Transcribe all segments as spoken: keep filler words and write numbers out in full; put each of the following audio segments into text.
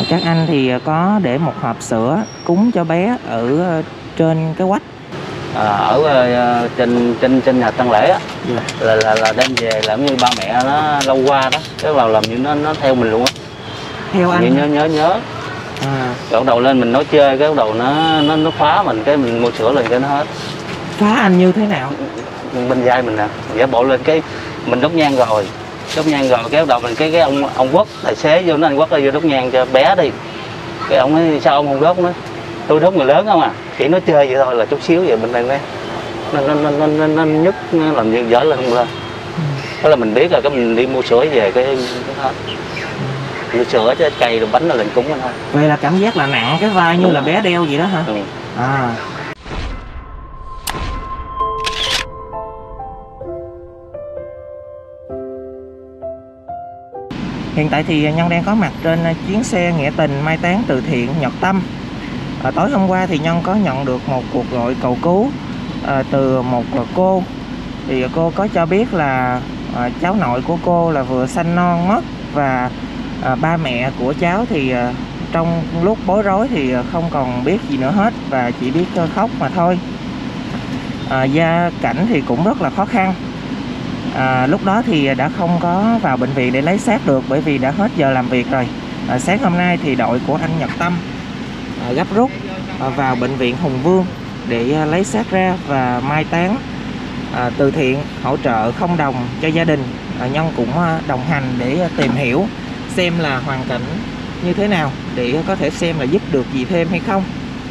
Các anh thì có để một hộp sữa cúng cho bé ở trên cái quách. À, ở uh, trên trên trên nhà tang lễ á, yeah. là là là đem về làm như ba mẹ nó lâu qua đó, cái vào làm như nó nó theo mình luôn á. Theo anh nhớ nhớ nhớ. À. Cái đầu lên mình nói chơi, cái đầu nó nó nó khóa mình, cái mình mua sữa lên cái nó hết. Phá anh như thế nào? Bên vai mình nè, giả bộ lên cái mình đốt nhang rồi, đốt nhang rồi cái đầu mình cái cái ông ông Quốc tài xế vô nó, anh Quốc ơi vô đốt nhang cho bé đi. Cái ông ấy sao ông không đốt nữa? Tôi đốt người lớn không à, chỉ nói chơi vậy thôi, là chút xíu vậy bên đây nó nó nó nó nó, nó nhức, nó làm như giỡn lên không lên. Đó là mình biết rồi, cái mình đi mua sữa về cái, cái hết. Mua sữa chứ cây rồi bánh là lên cúng thôi. Vậy là cảm giác là nặng cái vai như là bé đeo vậy đó hả? Ừ. À. Hiện tại thì Nhân đang có mặt trên chuyến xe nghĩa tình mai táng từ thiện Nhật Tâm. À, tối hôm qua thì Nhân có nhận được một cuộc gọi cầu cứu à, từ một cô. Thì cô có cho biết là à, cháu nội của cô là vừa sanh non mất, và à, ba mẹ của cháu thì à, trong lúc bối rối thì không còn biết gì nữa hết, và chỉ biết khóc mà thôi. À, gia cảnh thì cũng rất là khó khăn. À, lúc đó thì đã không có vào bệnh viện để lấy xác được, bởi vì đã hết giờ làm việc rồi. À, sáng hôm nay thì đội của anh Nhật Tâm à, gấp rút à, vào bệnh viện Hùng Vương để à, lấy xác ra và mai táng à, từ thiện, hỗ trợ không đồng cho gia đình. À, Nhân cũng à, đồng hành để à, tìm hiểu xem là hoàn cảnh như thế nào để có thể xem là giúp được gì thêm hay không.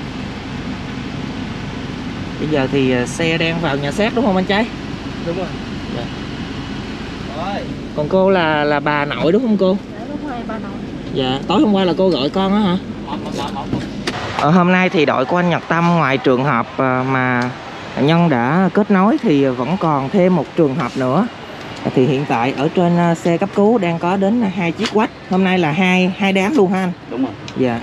Bây giờ thì à, xe đang vào nhà xác đúng không anh trai? Đúng rồi. Dạ. Còn cô là là bà nội đúng không cô? Dạ đúng rồi, bà nội. Dạ, tối hôm qua là cô gọi con á hả? Ờ, hôm nay thì đội của anh Nhật Tâm, ngoài trường hợp mà Nhân đã kết nối thì vẫn còn thêm một trường hợp nữa. Thì hiện tại ở trên xe cấp cứu đang có đến hai chiếc quách. Hôm nay là hai hai đám luôn ha anh? Đúng rồi. Dạ.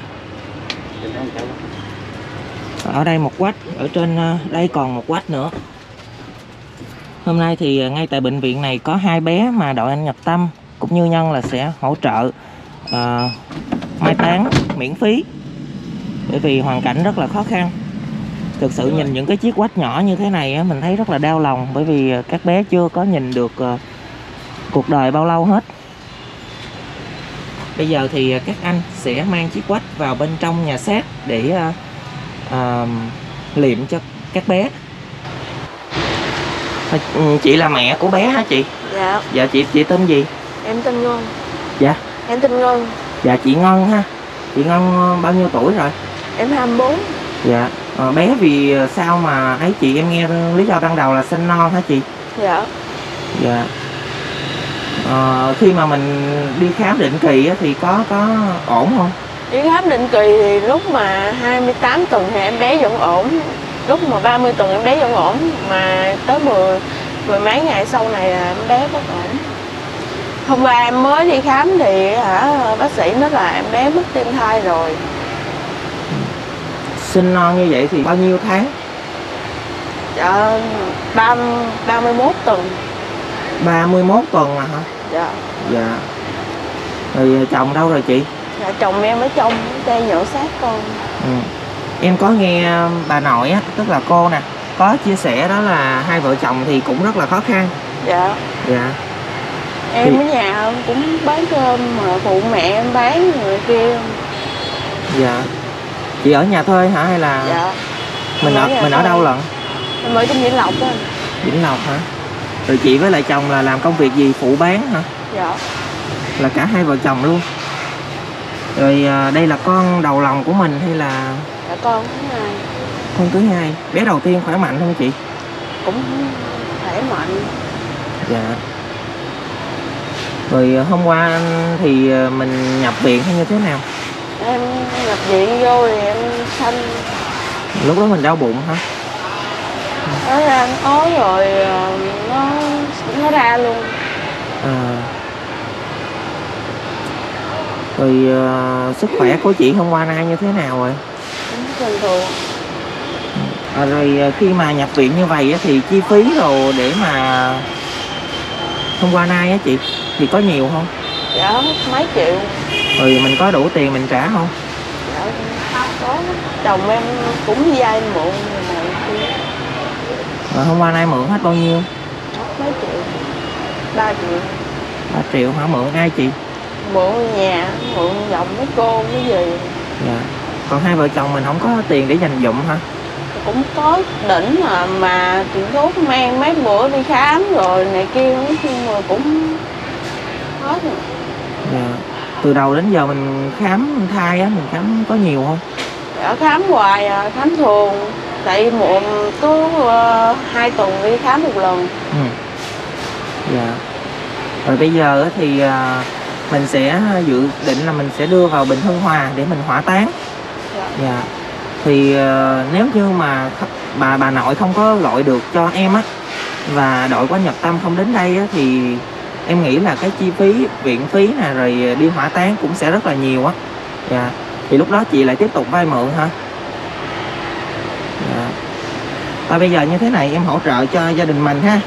Ở đây một quách, ở trên đây còn một quách nữa. Hôm nay thì ngay tại bệnh viện này có hai bé mà đội anh Nhật Tâm cũng như Nhân là sẽ hỗ trợ uh, mai táng miễn phí, bởi vì hoàn cảnh rất là khó khăn. Thực sự nhìn những cái chiếc quách nhỏ như thế này mình thấy rất là đau lòng, bởi vì các bé chưa có nhìn được uh, cuộc đời bao lâu hết. Bây giờ thì các anh sẽ mang chiếc quách vào bên trong nhà xác để uh, uh, liệm cho các bé. Chị là mẹ của bé hả chị? Dạ. Dạ chị chị tên gì? Em tên Ngân. Dạ. Em tên Ngân. Dạ chị Ngân ha. Chị Ngân bao nhiêu tuổi rồi? Em hai mươi bốn. Dạ. À, bé vì sao mà ấy chị, em nghe lý do ban đầu là sinh non hả chị? Dạ. Dạ. À, khi mà mình đi khám định kỳ thì có có ổn không? Đi khám định kỳ thì lúc mà hai mươi tám tuần thì em bé vẫn ổn. Lúc mà ba mươi tuần em bé vẫn ổn, mà tới mười, mười mấy ngày sau này là em bé bất ổn. Hôm qua em mới đi khám thì hả, bác sĩ nói là em bé mất tim thai rồi. Sinh non như vậy thì bao nhiêu tháng? Dạ, ba, ba mươi mốt tuần. ba mươi mốt tuần à hả? Dạ. Dạ. Rồi chồng đâu rồi chị? Dạ, chồng em ở trong đang nhậu xác con. Ừ. Em có nghe bà nội á, tức là cô nè, có chia sẻ đó là hai vợ chồng thì cũng rất là khó khăn. Dạ. Dạ. Em thì... ở nhà cũng bán cơm mà phụ mẹ em bán người kia. Dạ. Chị ở nhà thuê hả hay là? Dạ. Mình ở, ở mình ở đâu lận? Em ở trong Vĩnh Lộc á. Vĩnh Lộc hả? Rồi chị với lại chồng là làm công việc gì, phụ bán hả? Dạ. Là cả hai vợ chồng luôn. Rồi à, đây là con đầu lòng của mình hay là? Dạ con thứ hai. Con thứ hai. Bé đầu tiên khỏe mạnh không chị? Cũng khỏe mạnh. Dạ. Rồi hôm qua thì mình nhập viện hay như thế nào? Em nhập viện vô thì em sanh. Lúc đó mình đau bụng hả? Nó ra nó ói rồi nó nó ra luôn. À. Rồi uh, sức khỏe của chị hôm qua nay như thế nào rồi? Bình thường. À, rồi khi mà nhập viện như vậy thì chi phí rồi để mà hôm qua nay á chị thì có nhiều không? Dạ mấy triệu. Rồi mình có đủ tiền mình trả không? Dạ, có. Chồng em cũng vay mượn này kia. Rồi hôm qua nay mượn hết bao nhiêu? Mấy triệu. ba triệu. ba triệu hả? Mượn ai chị? Mượn nhà, mượn dòng mấy cô mấy gì. Dạ. Còn hai vợ chồng mình không có tiền để dành dụm hả? Cũng có đỉnh mà mà tiền thuốc mang mấy bữa đi khám rồi này kia nói chung mà cũng hết rồi. Dạ. Từ đầu đến giờ mình khám thai á, mình khám có nhiều không? Dạ, khám hoài à, khám thường. Tại muộn cứ uh, hai tuần đi khám một lần. Ừ. Dạ. Rồi bây giờ thì uh, mình sẽ dự định là mình sẽ đưa vào Bình Hưng Hòa để mình hỏa táng. Dạ. Dạ. Thì uh, nếu như mà bà bà nội không có gọi được cho em á, và đội của Nhật Tâm không đến đây á, thì em nghĩ là cái chi phí viện phí nè rồi đi hỏa táng cũng sẽ rất là nhiều á. Dạ. Thì lúc đó chị lại tiếp tục vay mượn hả? Dạ. Và bây giờ như thế này em hỗ trợ cho gia đình mình ha.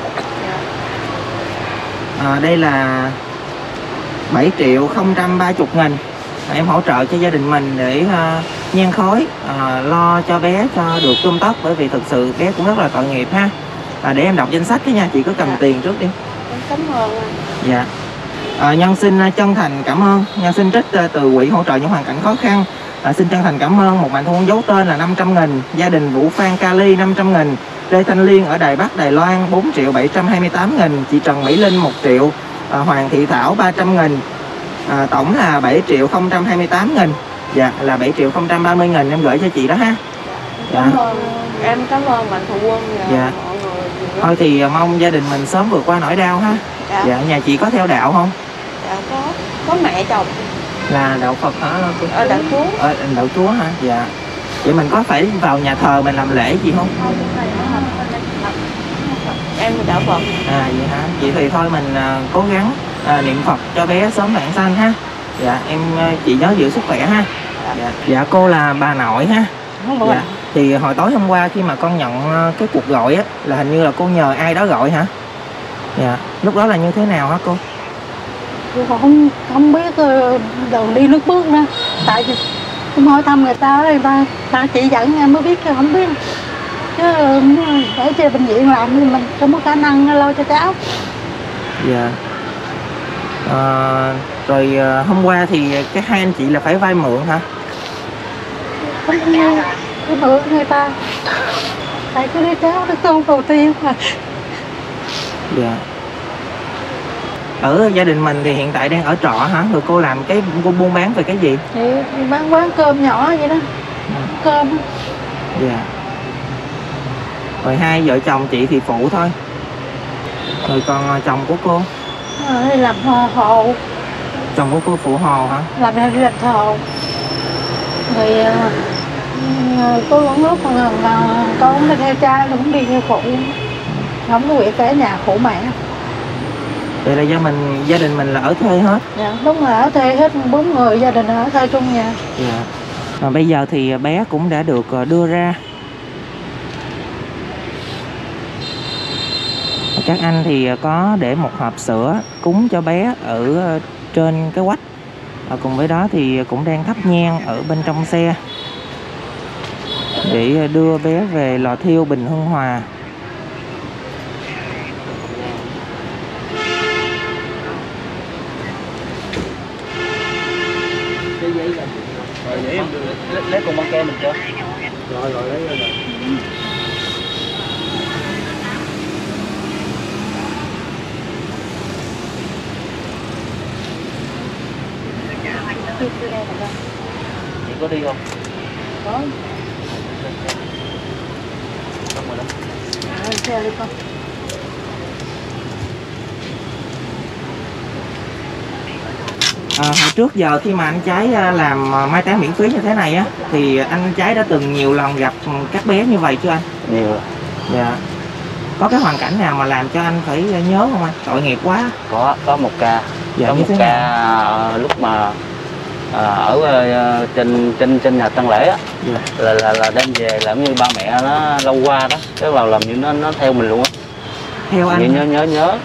À, đây là bảy triệu không trăm ba mươi nghìn. Em hỗ trợ cho gia đình mình để uh, nhang khói, uh, lo cho bé cho được chăm tóc, bởi vì thực sự bé cũng rất là tội nghiệp ha. À, để em đọc danh sách đó nha, chị cứ cầm Dạ. tiền trước đi. Em cảm ơn anh. Dạ. À, nhân xin chân thành cảm ơn, nhân xin trích từ quỹ hỗ trợ những hoàn cảnh khó khăn. À, xin chân thành cảm ơn một mạnh thường quân giấu tên là năm trăm nghìn, gia đình Vũ Phan Kali năm trăm nghìn, Lê Thanh Liên ở Đài Bắc Đài Loan bốn triệu bảy trăm hai mươi tám nghìn, chị Trần Mỹ Linh một triệu, à, Hoàng Thị Thảo ba trăm nghìn, à, tổng là bảy triệu không trăm hai mươi tám nghìn. Dạ, là bảy triệu không trăm ba mươi nghìn em gửi cho chị đó ha. Dạ. Cảm ơn, em cảm ơn mạnh thường quân và Dạ. mọi người. Thôi thì mong gia đình mình sớm vượt qua nỗi đau ha. Dạ. Dạ, nhà chị có theo đạo không? Dạ có, có mẹ chồng. Là đạo Phật hả? Ở đạo Chúa. Ở đạo Chúa hả? Dạ. Vậy mình có phải vào nhà thờ mình làm lễ gì không? Em thì đạo Phật. À vậy hả? Vậy thì thôi mình à, cố gắng à, niệm Phật cho bé sớm vãng sanh ha. Dạ em chị nhớ giữ sức khỏe ha. Dạ, dạ cô là bà nội ha. Dạ. Thì hồi tối hôm qua khi mà con nhận cái cuộc gọi á, là hình như là cô nhờ ai đó gọi hả? Dạ. Lúc đó là như thế nào hả cô? Tôi không không biết đường đi nước bước nữa, tại vì tôi hỏi thăm người ta, người ta, ta chỉ dẫn em mới biết, không biết chứ để cho bệnh viện làm thì mình không có khả năng lo cho cháu. Dạ. À, rồi hôm qua thì cái hai anh chị là phải vay mượn hả? Không có mượn người ta, tại cái đứa cháu nó con đầu tiên mà. Dạ. Ở gia đình mình thì hiện tại đang ở trọ hả? Rồi cô làm cái cô buôn bán về cái gì? Thì bán quán cơm nhỏ vậy đó. Ừ. Cơm. Dạ. Rồi hai vợ chồng chị thì phụ thôi. Rồi còn chồng của cô? Rồi làm hồ. Chồng của cô phụ hồ hả? Làm đi làm hồ. Rồi có những lúc mà, mà con đi theo cha cũng đi theo phụ. Không có việc ở nhà phụ mẹ. Vậy là gia mình gia đình mình là ở thuê hết. Dạ, đúng là ở thuê hết, bốn người gia đình ở thuê chung nhà. Dạ. Và bây giờ thì bé cũng đã được đưa ra. Các anh thì có để một hộp sữa cúng cho bé ở trên cái quách. Và cùng với đó thì cũng đang thắp nhang ở bên trong xe để đưa bé về lò thiêu Bình Hưng Hòa. Rồi để em lấy, lấy con băng kem mình cho. Rồi rồi lấy rồi. Chị có đi không? Có. Xong rồi đó. À, xe đi con. À, hồi trước giờ khi mà anh Trái làm mai táng miễn phí như thế này á, thì anh Trái đã từng nhiều lần gặp các bé như vậy chưa anh? Nhiều rồi. Dạ. Có cái hoàn cảnh nào mà làm cho anh phải nhớ không anh? Tội nghiệp quá. Có, có một ca. Dạ, có như một thế ca nào? Lúc mà à, ở uh, trên trên trên nhà tang lễ á, dạ. là là là đem về làm như ba mẹ nó lâu qua đó, cái vào làm như nó nó theo mình luôn á. Theo anh nhớ nhớ nhớ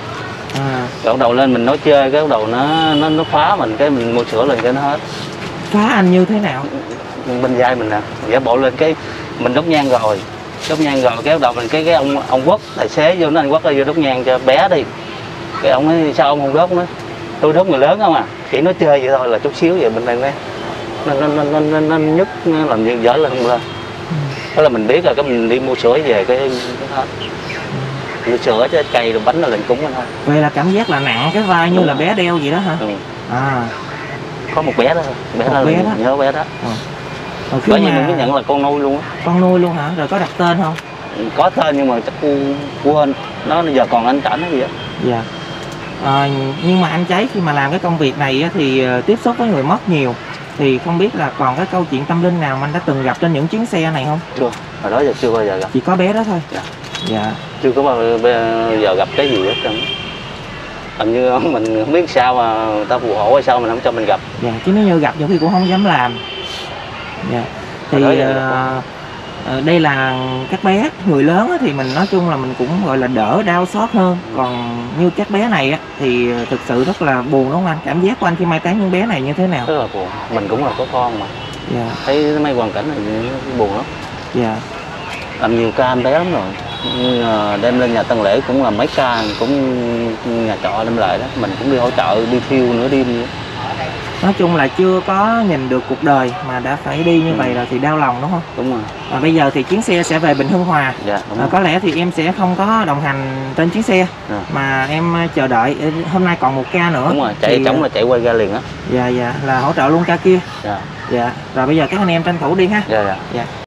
À, Rồi bắt đầu lên mình nói chơi, cái bắt đầu nó nó nó phá mình, cái mình mua sữa lên cái nó hết. phá anh như thế nào? Bên vai mình nè, giả bộ lên cái mình đốt nhang rồi, đốt nhang rồi cái bắt đầu mình cái cái ông ông Quốc tài xế vô, nó anh Quốc ơi vô đốt nhang cho bé đi. Cái ông ấy sao ông không đốt nữa, tôi đốt người lớn không à, chỉ nói chơi vậy thôi, là chút xíu vậy bên đây nó nó nó nó, nó, nó nhức, nó làm như dở lên không lên. Đó là mình biết rồi, cái mình đi mua sữa về cái, cái hết. Mua sữa chứ cây rồi bánh rồi lên cúng thôi. Vậy là cảm giác là nặng cái vai như là bé đeo vậy đó hả? Ừ. À, Có một bé đó thôi, bé Một đó, bé đó. nhớ bé đó. rồi khi Bởi vì mình mà mới nhận là con nuôi luôn á. con nuôi luôn hả? Rồi có đặt tên không? Có tên nhưng mà chắc quên, nó giờ còn anh chảnh hay gì á. Dạ. À, nhưng mà anh Cháy khi mà làm cái công việc này á, thì uh, tiếp xúc với người mất nhiều, thì không biết là còn cái câu chuyện tâm linh nào mà anh đã từng gặp trên những chuyến xe này không? Chưa, hồi đó giờ chưa bao giờ gặp. Chỉ có bé đó thôi. Dạ. Dạ. Chưa có bao giờ gặp cái gì hết trơn. Hình như mình không biết sao mà người ta phù hộ hay sao mình không cho mình gặp. Dạ, chứ nếu như gặp nhiều khi cũng không dám làm. Dạ. Thì Hồi đó giờ uh, uh, đây là các bé, người lớn á, thì mình nói chung là mình cũng gọi là đỡ đau xót hơn. Còn như các bé này á, thì thực sự rất là buồn đúng không anh? Cảm giác của anh khi mai táng những bé này như thế nào? Rất là buồn, mình cũng là có con mà. Dạ. Thấy mấy hoàn cảnh này buồn lắm. Dạ. Làm nhiều ca em bé lắm rồi. Đem lên nhà tang lễ cũng là mấy ca, cũng nhà trọ đem lại đó, mình cũng đi hỗ trợ, đi thiêu nửa đêm nữa. Nói chung là chưa có nhìn được cuộc đời mà đã phải đi như Ừ. vậy rồi thì đau lòng đúng không? Đúng rồi. Và bây giờ thì chuyến xe sẽ về Bình Hưng Hòa. Dạ, đúng À, rồi. có lẽ thì em sẽ không có đồng hành trên chuyến xe, Dạ. mà em chờ đợi. Hôm nay còn một ca nữa. Đúng rồi, chạy thì, chóng là chạy quay ra liền á. Dạ dạ, là hỗ trợ luôn ca kia. Dạ. Dạ. Rồi bây giờ các anh em tranh thủ đi ha. Dạ dạ. Dạ.